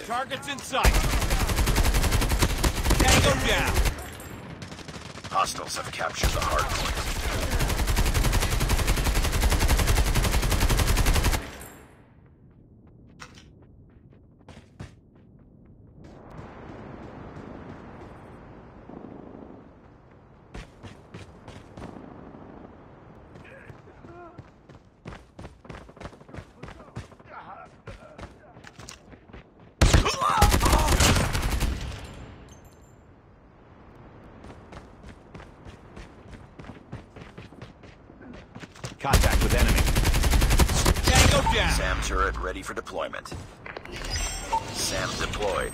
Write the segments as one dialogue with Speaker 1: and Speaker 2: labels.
Speaker 1: Targets in sight. Tango down.
Speaker 2: Hostiles have captured the hard point.
Speaker 1: Contact with enemy. Tango down.
Speaker 2: SAM turret ready for deployment. SAM deployed.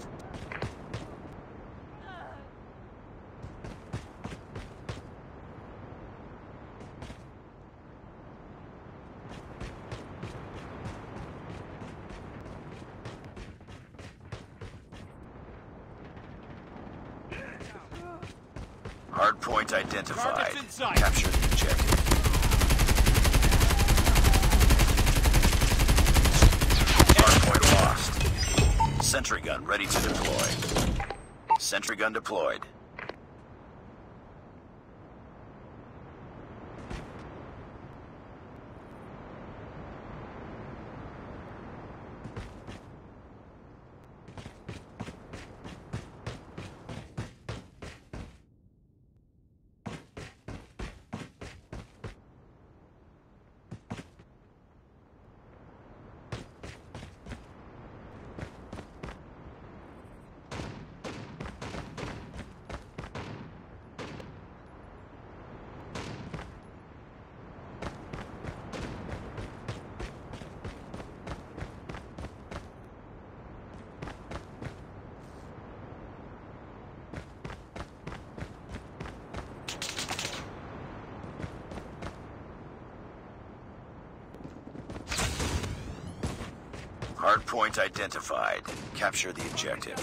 Speaker 2: Hardpoint identified.
Speaker 1: Targets in sight.
Speaker 2: Capture the objective. Hardpoint lost. Sentry gun ready to deploy. Sentry gun deployed. Hardpoint identified. Capture the objective.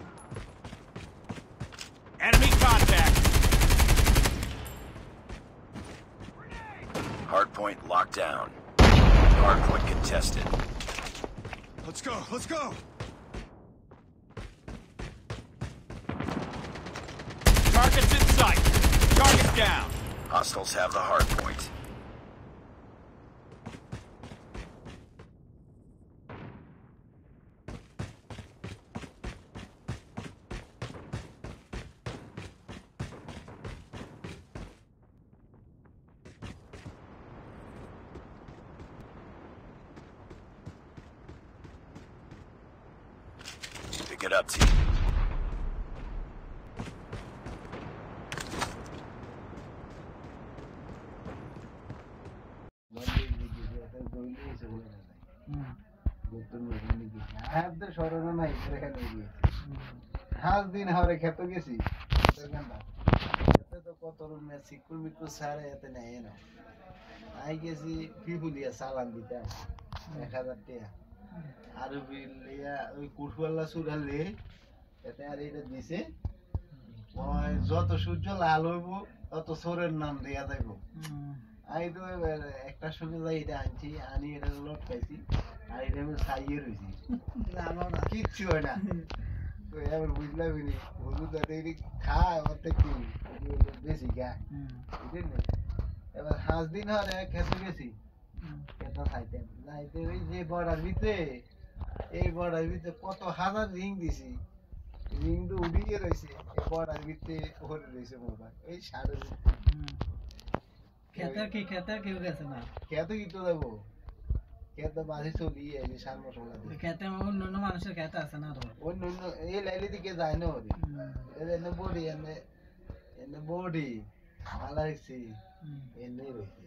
Speaker 1: Enemy contact.
Speaker 2: Hardpoint locked down. Hardpoint contested.
Speaker 3: Let's go, let's go!
Speaker 1: Targets in sight. Target down.
Speaker 2: Hostiles have the hardpoint. Pick it up, team.
Speaker 4: দিন হরে খেত গেছি তো কত room সিকুর মিকুর সারে এতে নেয় না I গেছি পিপুলিয়া সালান দিতাম 1000 টাকা আর বিলিয়া ওই কুরফুল্লা সুরালে এতে আর এটা দিছে ওই যত সূর্য লাল হইব তত সোরের নাম দেয়া যাইব আই তো একটা শুনে যাই এটা আনছি আনি এটা লট পাইছি আর এটা আমি সাইয়ে রইছি জানো না কিচ্ছু হয় না তো এবার বুঝলাম নি হলুদ এটা খায় অর্ধেক কি বেশি খায় বুঝলি এবার 5 দিন হরে খেতে গেছি খেতে খাইতে যাইতে ওই যে বড়ার ভিতরে এই বড়ার ভিতরে কত হাজার রিং দিছি রিং তো উড়িয়ে রয়েছে এই বড়ার ভিতরে ওরে রয়েছে মোবাইল এই সাড়ে
Speaker 5: খেতে কেউ গেছে না
Speaker 4: খেতে কি তো দেবো খেতে বাসি চলি এই যে সার মশলা দিয়ে
Speaker 5: খেতে অন্য মানুষের খেতে আছে না তো
Speaker 4: অন্য এই লাইলি দিকে যায় না ওরে এনে বডি এনে বডি আলাইছি এনে রয়েছে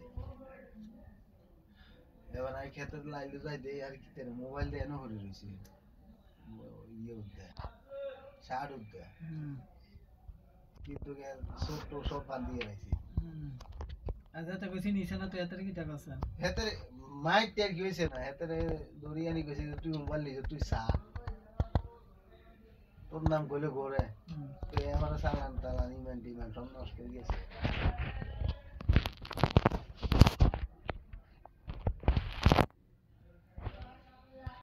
Speaker 4: এবার আমি খেতে লাইলে যাই দেই আর কি তেরে মোবাইল দিয়ে এনে হরে রয়েছে ইয়ে উঠে সার উঠে কিন্তু ছোট সব বান্ধিয়ে রাখছি
Speaker 5: আচ্ছা তো কইছি নিছে না তো এত কি টাকা আছে
Speaker 4: হেতে মাইক টের কি হইছে না হেতে দরিয়ানি কইছে তুই মোবাইল নিয়ে তুই সা তোর নাম কইলে ঘরে তো আমার সালান তালান ইমেন্ট সব নষ্ট হয়ে গেছে